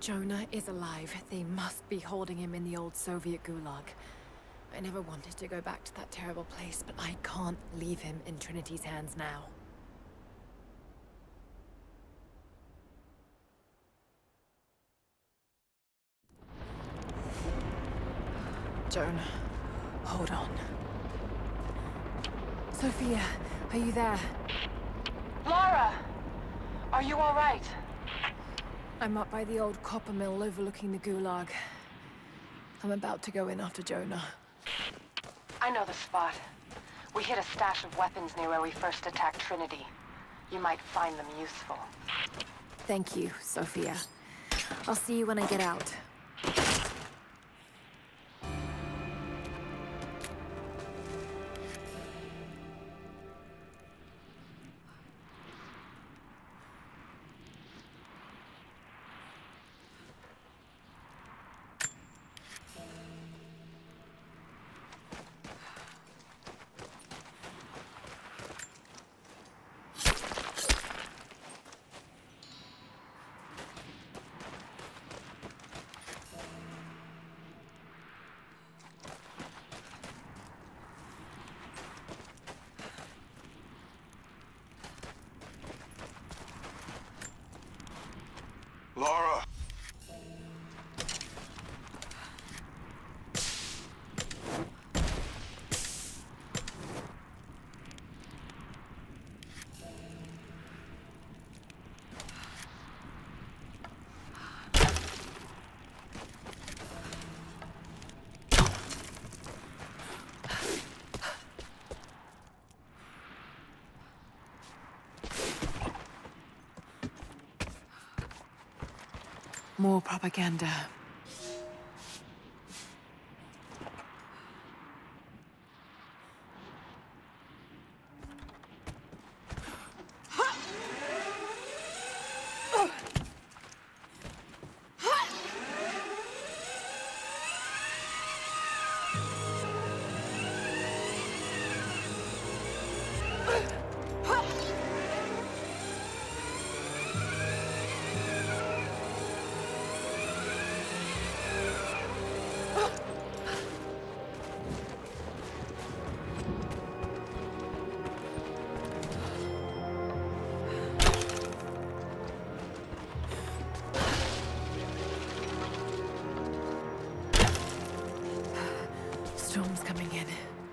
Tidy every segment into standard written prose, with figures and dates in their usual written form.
Jonah is alive. They must be holding him in the old Soviet gulag. I never wanted to go back to that terrible place, but I can't leave him in Trinity's hands now. Jonah, hold on. Sophia, are you there? Lara! Are you all right? I'm up by the old copper mill overlooking the gulag. I'm about to go in after Jonah. I know the spot. We hit a stash of weapons near where we first attacked Trinity. You might find them useful. Thank you, Sophia. I'll see you when I get out. Lara! More propaganda. Storm's coming in.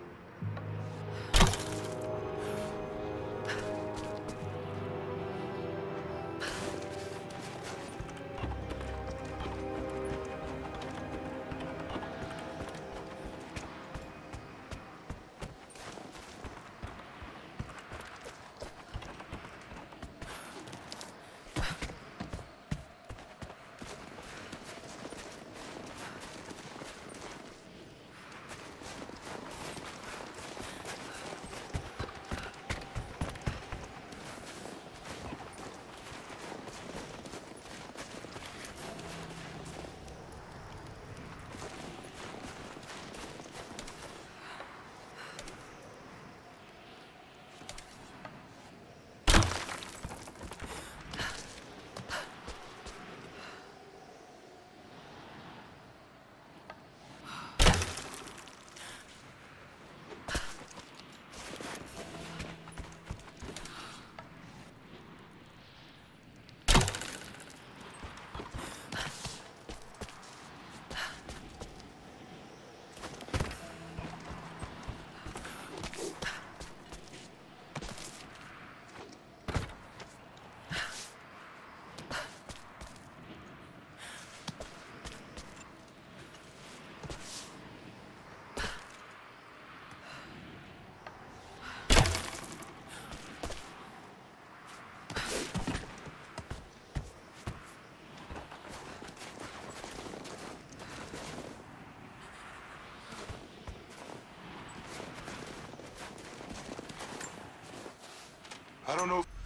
I don't know.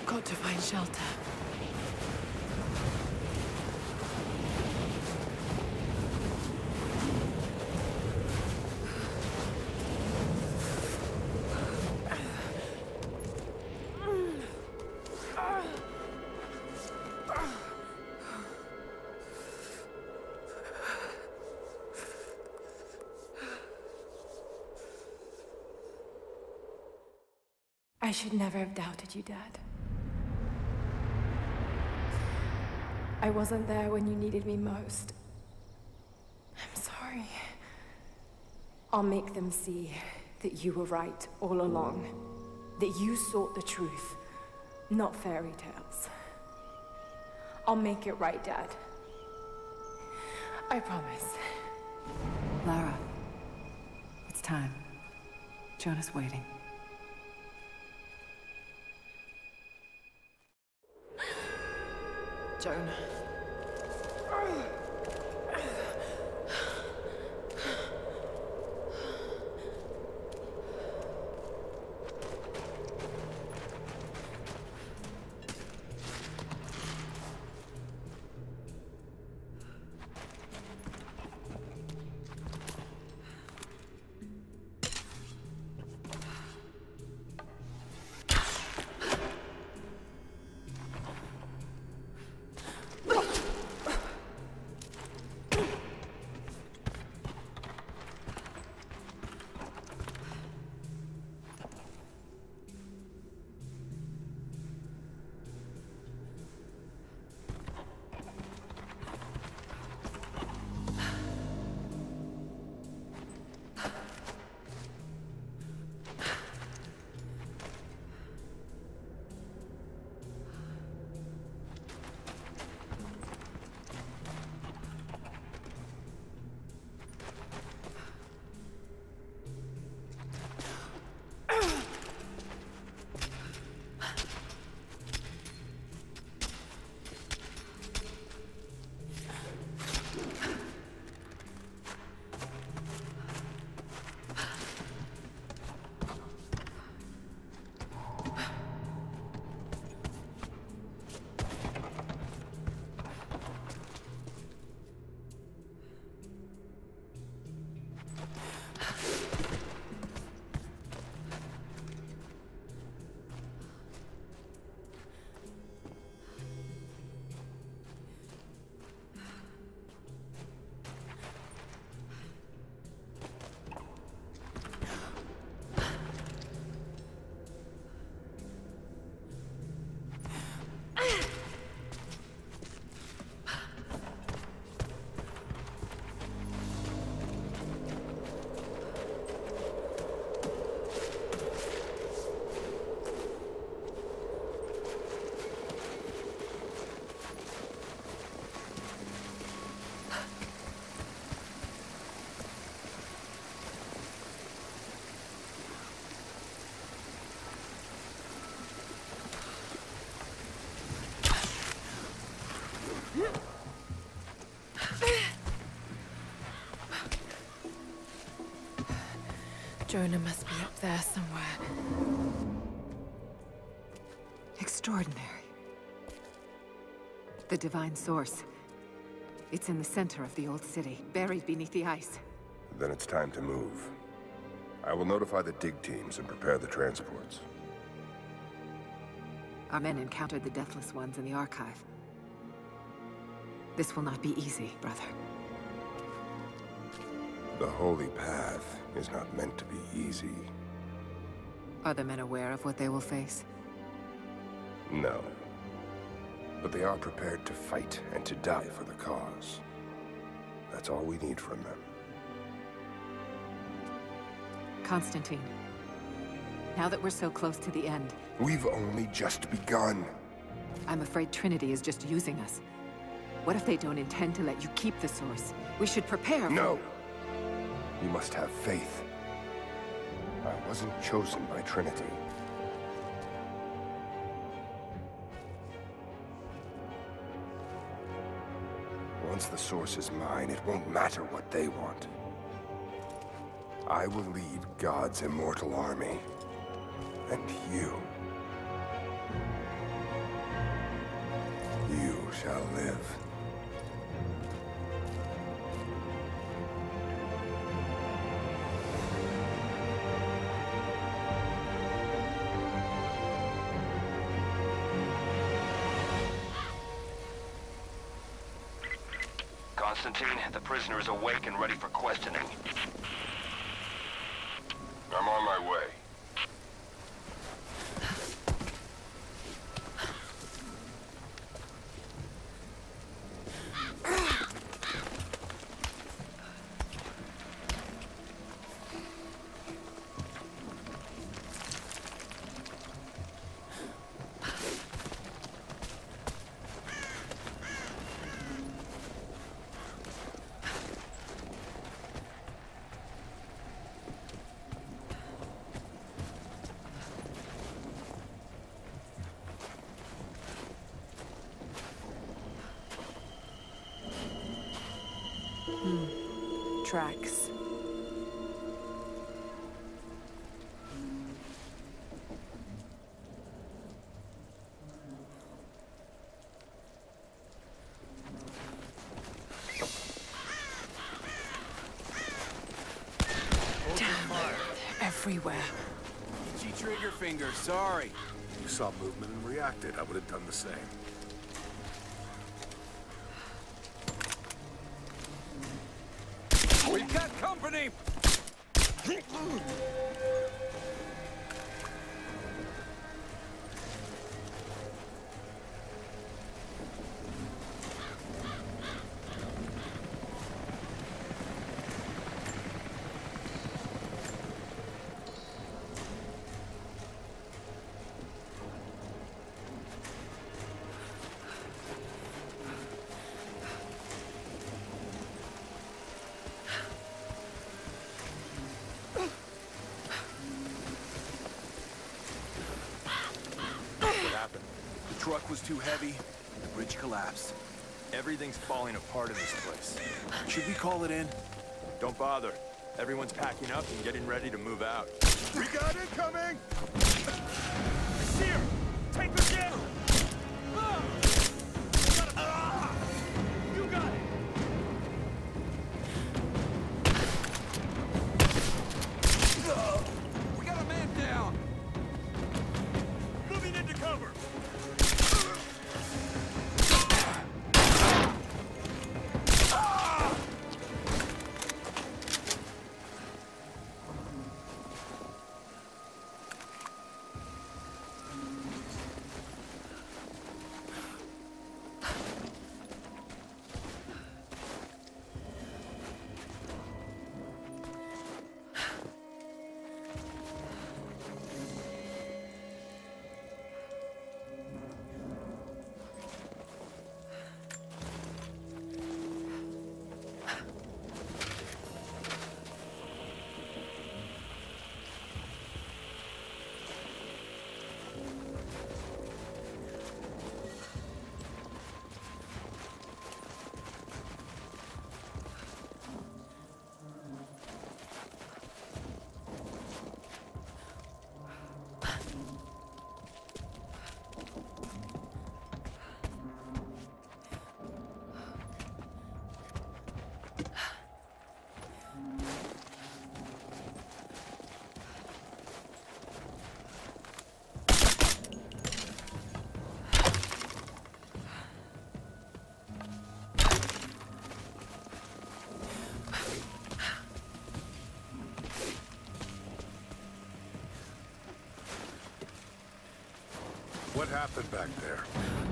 got to find shelter. I should never have doubted you, Dad. I wasn't there when you needed me most. I'm sorry. I'll make them see that you were right all along. That you sought the truth, not fairy tales. I'll make it right, Dad. I promise. Lara, it's time. Jonah's waiting. Jonah. Jonah must be up there somewhere. Extraordinary. The divine source. It's in the center of the old city, buried beneath the ice. Then it's time to move. I will notify the dig teams and prepare the transports. Our men encountered the Deathless Ones in the Archive. This will not be easy, brother. The Holy Path is not meant to be easy. Are the men aware of what they will face? No. But they are prepared to fight and to die for the cause. That's all we need from them. Constantine, now that we're so close to the end... We've only just begun. I'm afraid Trinity is just using us. What if they don't intend to let you keep the source? We should prepare for... No! You must have faith. I wasn't chosen by Trinity. Once the source is mine, it won't matter what they want. I will lead God's immortal army. And you shall live. Constantine, the prisoner is awake and ready for questioning. I'm on my way. Tracks. Everywhere. Itchy trigger finger, sorry. You saw movement and reacted. I would have done the same. We've got company! The truck was too heavy, the bridge collapsed. Everything's falling apart in this place. Should we call it in? Don't bother. Everyone's packing up and getting ready to move out. We got incoming! I see her! Take her down! You got it! We got a man down! Moving into cover! What happened back there?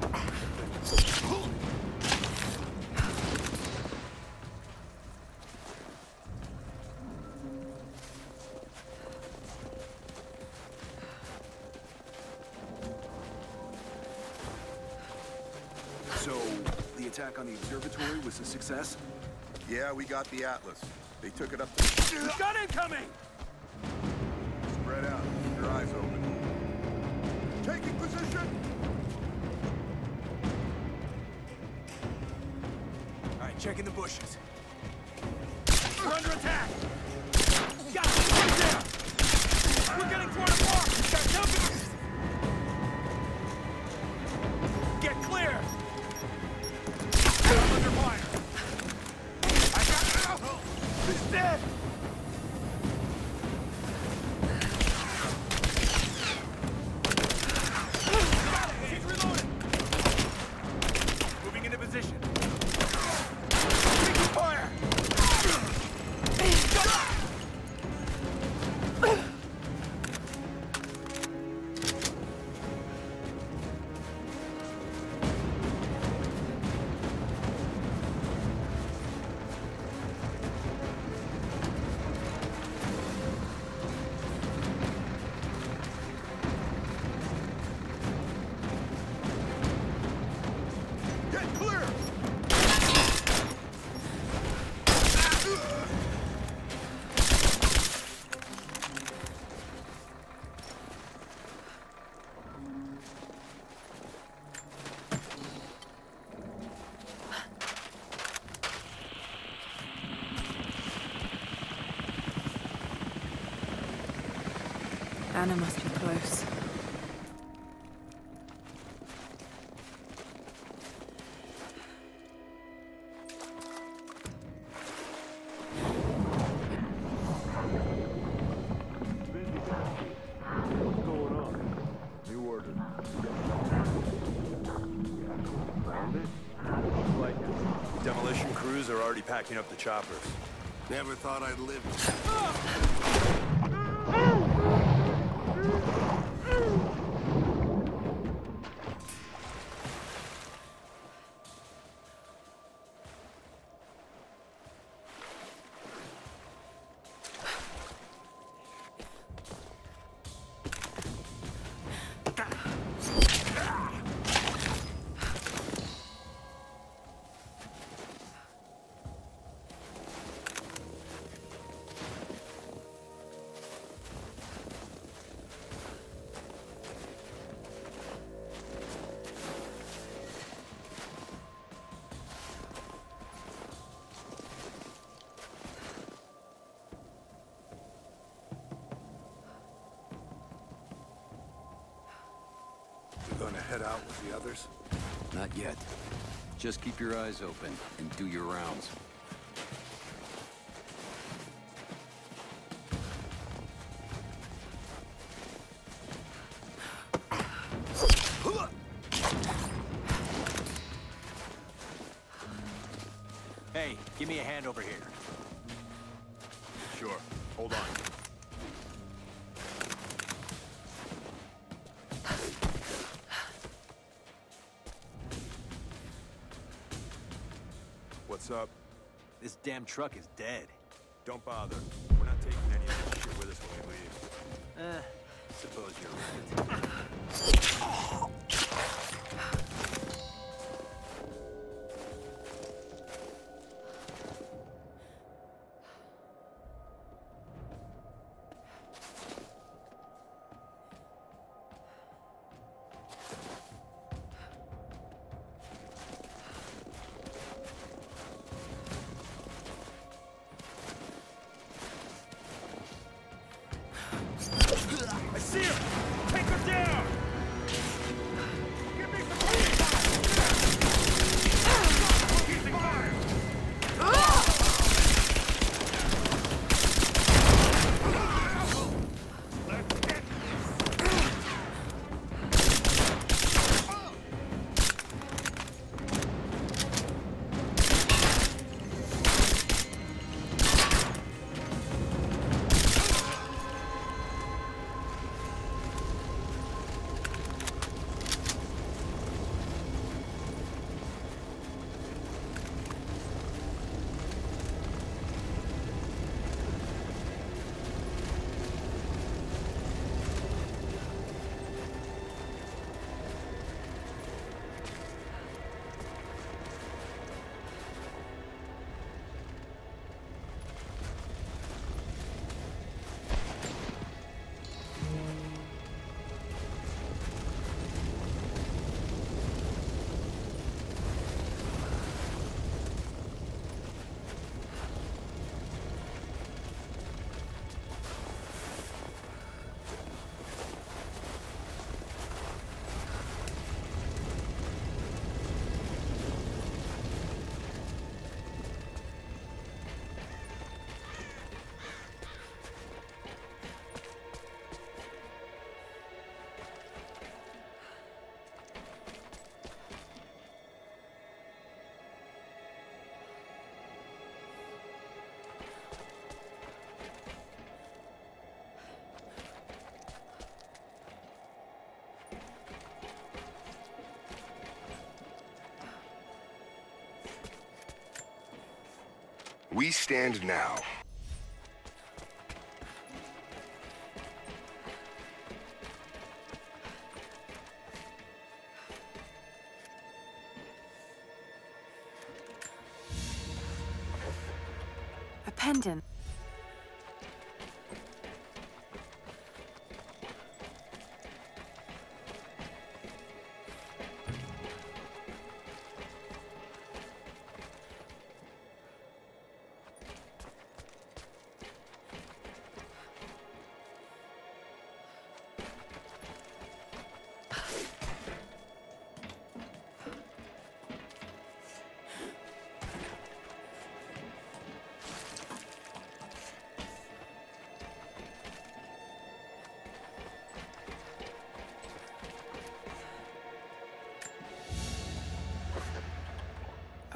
So, the attack on the observatory was a success? Yeah, we got the Atlas. They took it up to... We've got incoming! Spread out. Keep your eyes open. Taking position! Alright, checking the bushes. We're under attack! Got it! Right there! We're getting torn apart! Got company! Get clear! Anna must be close. What's going on? New order. Found it? Looks like it. Demolition crews are already packing up the choppers. Never thought I'd live. Gonna head out with the others? Not yet. Just keep your eyes open and do your rounds. Hey, give me a hand over here. Sure. Hold on. What's up? This damn truck is dead. Don't bother. We're not taking any of this shit with us when we leave. Suppose you're right. I see her! Take her down! Give me some Using fire! Let's get We stand now. A pendant.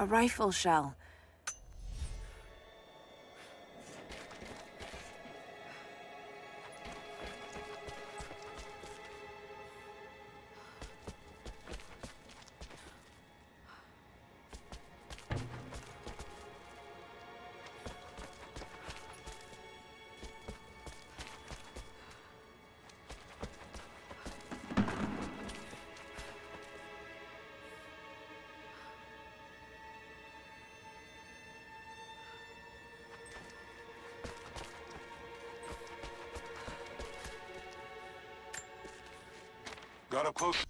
A rifle shell. Got up close.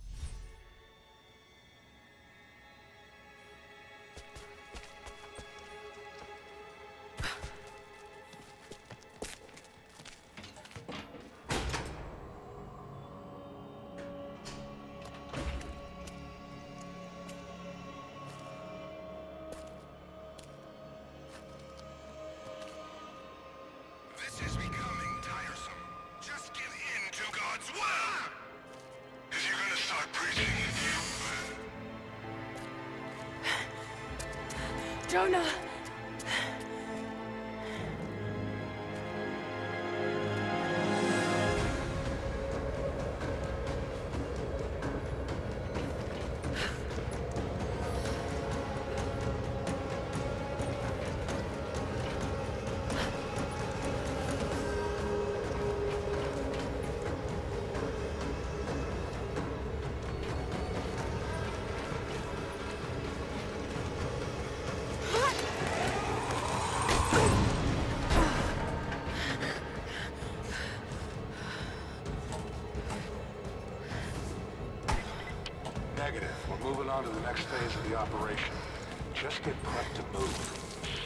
This is becoming tiresome. Just give in to God's will! If you're gonna start preaching, Jonah! Negative. We're moving on to the next phase of the operation. Just get prepped to move.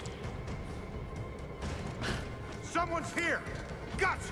Someone's here! Guts!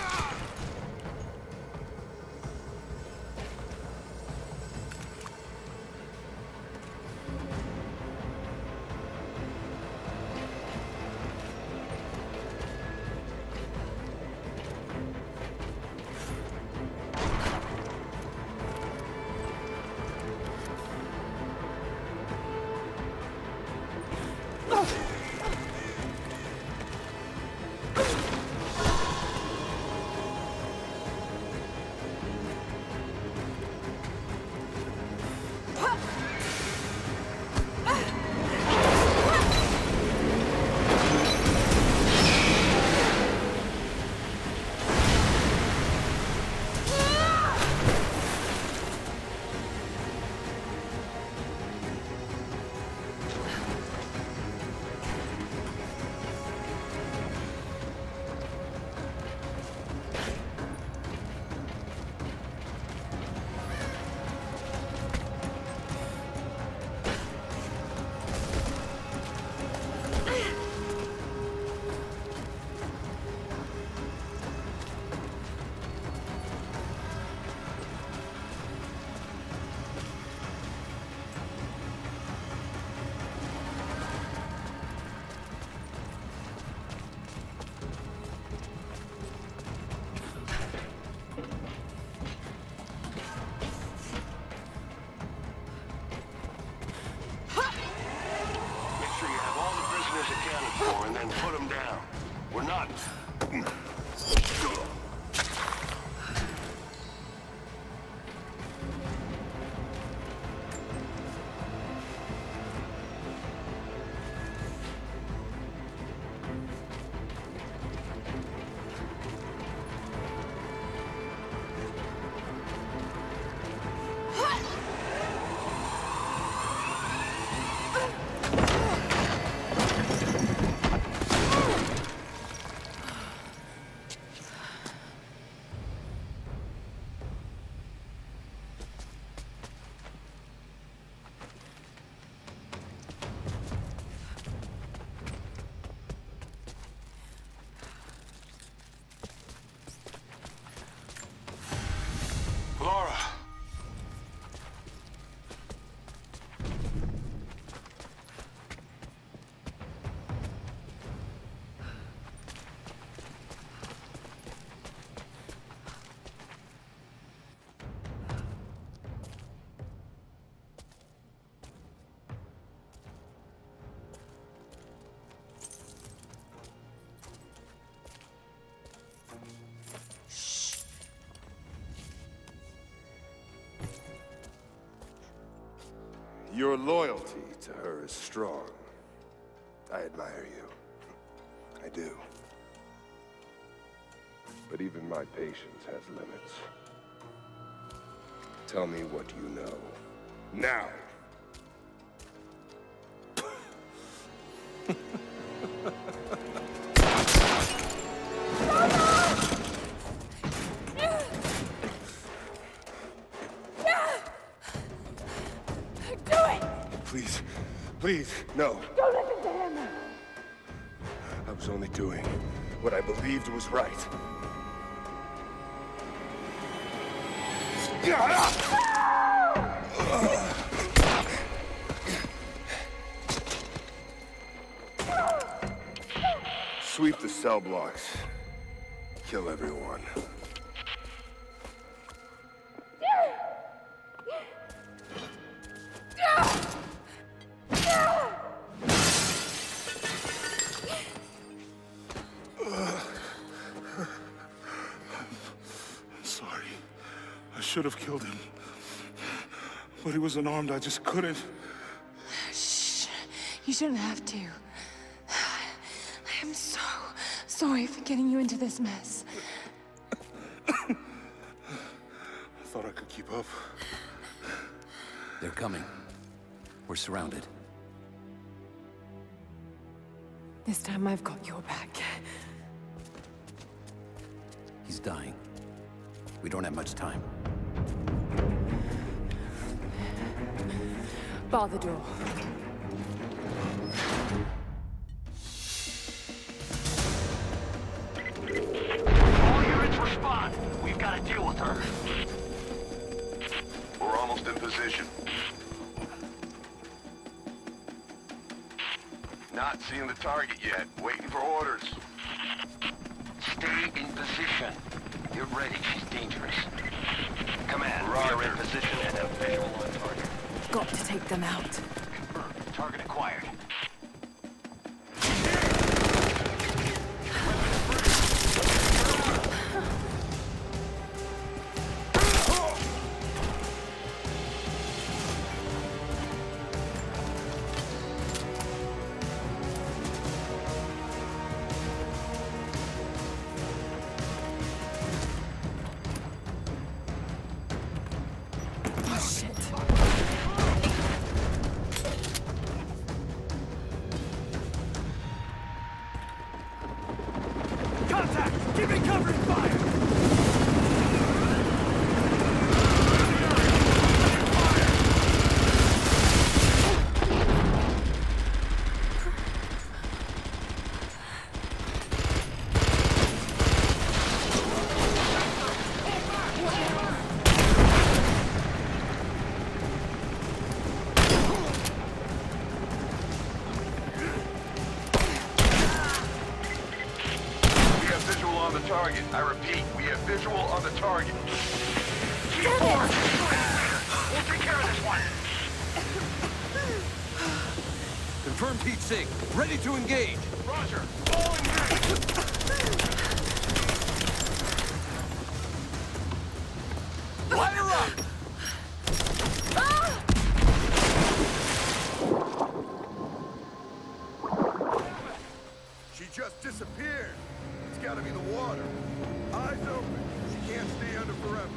And then put them down. We're not... Your loyalty to her is strong. I admire you. I do. But even my patience has limits. Tell me what you know. Now! Please, please, no. Don't listen to him! I was only doing what I believed was right. Sweep the cell blocks. Kill everyone. Sorry. I should have killed him. But he was unarmed, I just couldn't. Shh. You shouldn't have to. I am so sorry for getting you into this mess. I thought I could keep up. They're coming. We're surrounded. This time I've got your back. He's dying. We don't have much time. Bar the door. All units respond. We've got to deal with her. We're almost in position. Not seeing the target yet. Waiting for orders. Stay in position. Get ready. She's dangerous. Command, Roger. we are in position and have visual on target. Got to take them out. Confirmed. Target acquired. Contact! Keep it covering fire! Target. I repeat, we have visual on the target. Keep forward! We'll take care of this one! Confirm Pete Sig. Ready to engage. Roger. All engaged. Light her up! She just disappeared. It's gotta be the water. Eyes open. She can't stay under forever.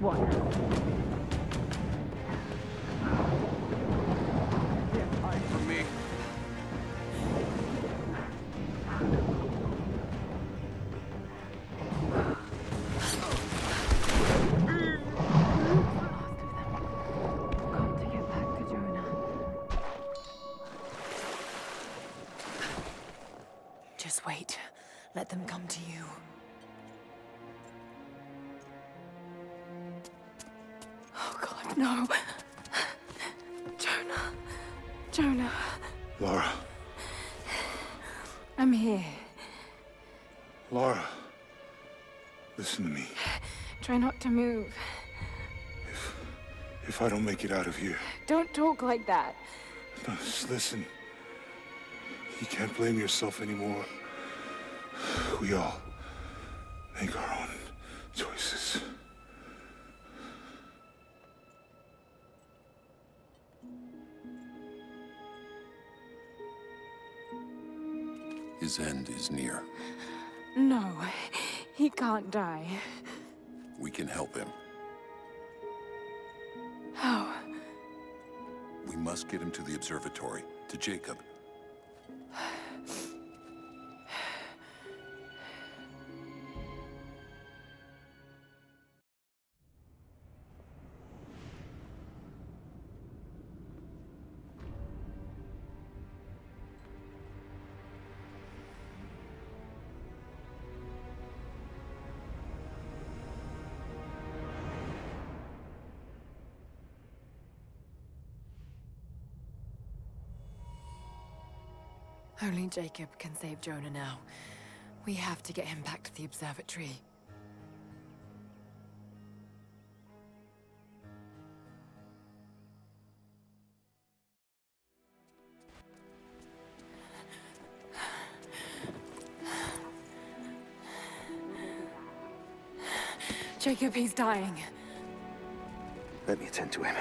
one. From me. Got to get back to Jonah. Just wait. Let them come to you. Oh God, no. Jonah. Jonah. Laura. I'm here. Laura. Listen to me. Try not to move. If I don't make it out of here... Don't talk like that. No, just listen. You can't blame yourself anymore. We all make our own choices. His end is near. No, he can't die. We can help him. How? We must get him to the observatory, to Jacob. Only Jacob can save Jonah now. We have to get him back to the observatory. Jacob, he's dying. Let me attend to him.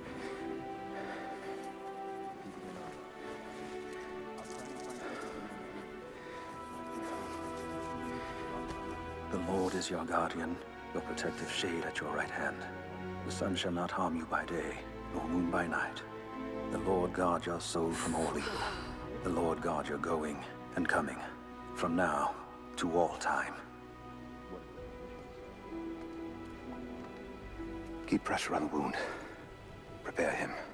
The Lord is your guardian, your protective shade at your right hand. The sun shall not harm you by day, nor moon by night. The Lord guard your soul from all evil. The Lord guard your going and coming, from now to all time. Keep pressure on the wound. Prepare him.